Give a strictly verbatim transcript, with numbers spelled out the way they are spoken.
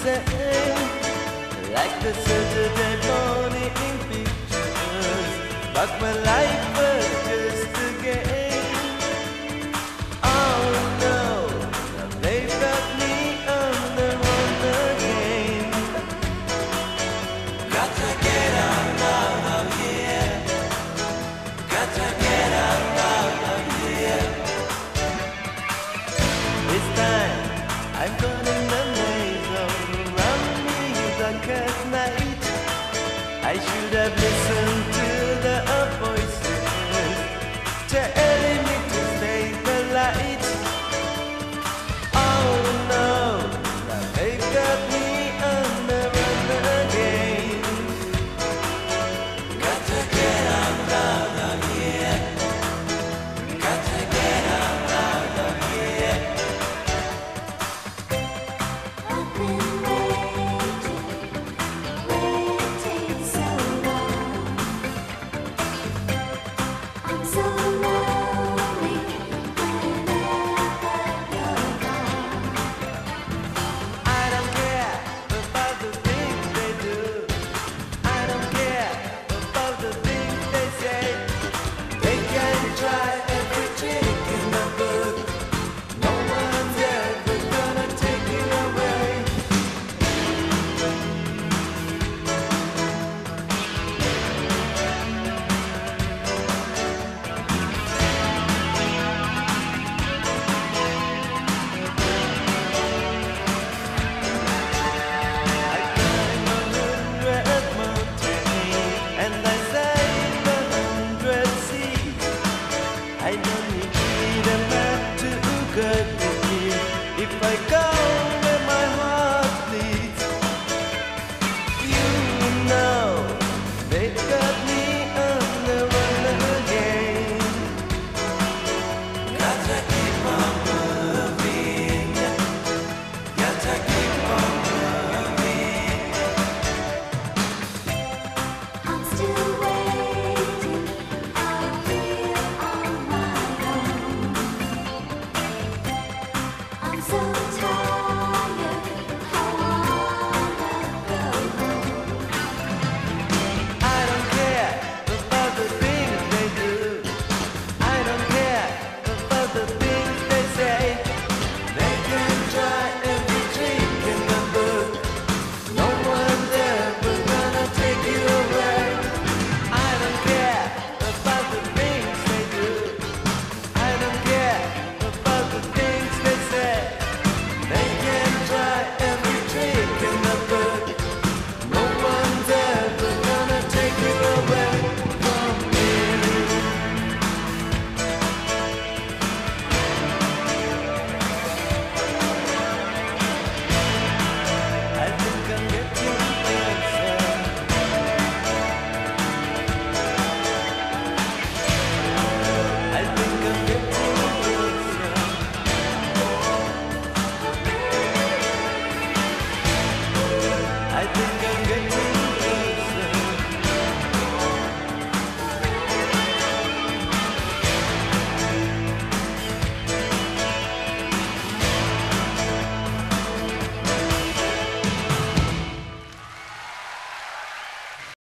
same, like the Saturday morning pictures, but my life was just a game. Oh no, they got me on the run again. Got to get out of here. Got to get out of here. This time I'm gonna darkest night. I should have listened to the voices telling me to stay the light. Oh no, now they've got me on the run again. Got to get out of here. Got to get out of here. I've been if I go where my heart bleeds, you know they got me on the run again. Gotta keep on moving, gotta keep on moving. I'm still